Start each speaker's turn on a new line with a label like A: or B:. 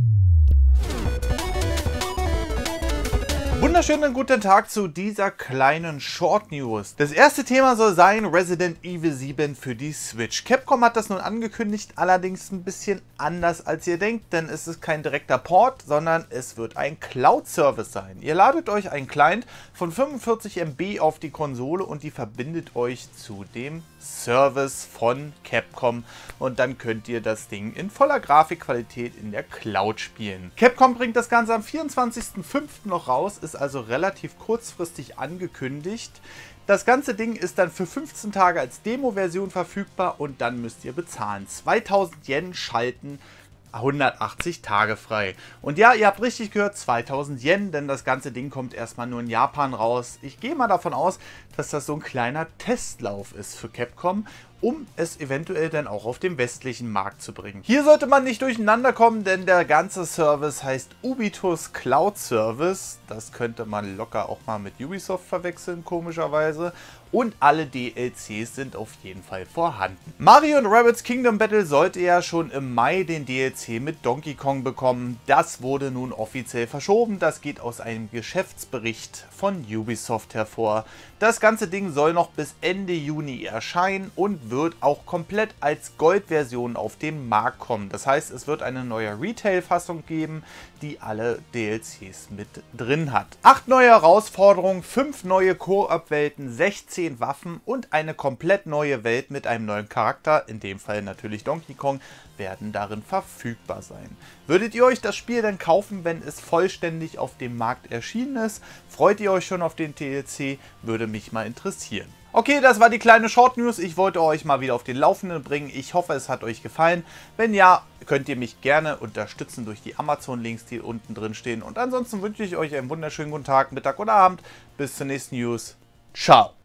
A: Wunderschönen guten Tag zu dieser kleinen Short News. Das erste Thema soll sein Resident Evil 7 für die Switch. Capcom hat das nun angekündigt, allerdings ein bisschen anders als ihr denkt, denn es ist kein direkter Port, sondern es wird ein Cloud-Service sein. Ihr ladet euch einen Client von 45 MB auf die Konsole und die verbindet euch zu dem Service von Capcom und dann könnt ihr das Ding in voller Grafikqualität in der Cloud spielen. Capcom bringt das Ganze am 24.05. noch raus, ist also relativ kurzfristig angekündigt. Das ganze Ding ist dann für 15 Tage als Demo-Version verfügbar und dann müsst ihr bezahlen. 2000 Yen schalten, 180 Tage frei. Und ja, ihr habt richtig gehört, 2000 Yen, denn das ganze Ding kommt erstmal nur in Japan raus. Ich gehe mal davon aus, dass das so ein kleiner Testlauf ist für Capcom, um es eventuell dann auch auf den westlichen Markt zu bringen. Hier sollte man nicht durcheinander kommen, denn der ganze Service heißt Ubitus Cloud Service. Das könnte man locker auch mal mit Ubisoft verwechseln, komischerweise. Und alle DLCs sind auf jeden Fall vorhanden. Mario & Rabbids Kingdom Battle sollte ja schon im Mai den DLC mit Donkey Kong bekommen. Das wurde nun offiziell verschoben. Das geht aus einem Geschäftsbericht von Ubisoft hervor. Das ganze Ding soll noch bis Ende Juni erscheinen und wird auch komplett als Gold-Version auf den Markt kommen. Das heißt, es wird eine neue Retail-Fassung geben, die alle DLCs mit drin hat. 8 neue Herausforderungen, 5 neue Koop-Welten, 16 Waffen und eine komplett neue Welt mit einem neuen Charakter, in dem Fall natürlich Donkey Kong, werden darin verfügbar sein. Würdet ihr euch das Spiel denn kaufen, wenn es vollständig auf dem Markt erschienen ist? Freut ihr euch schon auf den DLC? Würde mich mal interessieren. Okay, das war die kleine Short News. Ich wollte euch mal wieder auf den Laufenden bringen. Ich hoffe, es hat euch gefallen. Wenn ja, könnt ihr mich gerne unterstützen durch die Amazon-Links, die unten drin stehen. Und ansonsten wünsche ich euch einen wunderschönen guten Tag, Mittag oder Abend. Bis zur nächsten News. Ciao.